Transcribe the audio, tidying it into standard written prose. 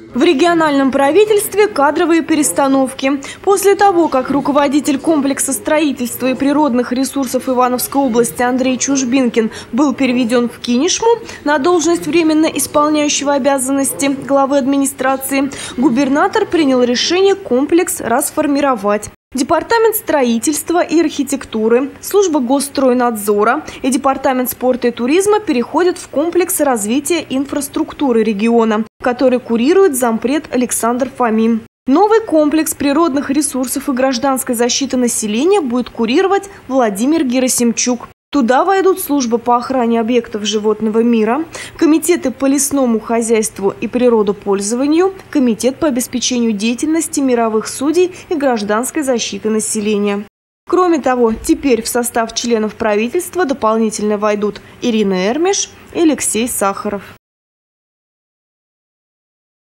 В региональном правительстве кадровые перестановки. После того, как руководитель комплекса строительства и природных ресурсов Ивановской области Андрей Чужбинкин был переведен в Кинешму на должность временно исполняющего обязанности главы администрации, губернатор принял решение комплекс расформировать. Департамент строительства и архитектуры, служба госстройнадзора и департамент спорта и туризма переходят в комплекс развития инфраструктуры региона, который курирует зампред Александр Фомин. Новый комплекс природных ресурсов и гражданской защиты населения будет курировать Владимир Герасимчук. Туда войдут служба по охране объектов животного мира, комитеты по лесному хозяйству и природопользованию, комитет по обеспечению деятельности мировых судей и гражданской защиты населения. Кроме того, теперь в состав членов правительства дополнительно войдут Ирина Эрмиш и Алексей Сахаров.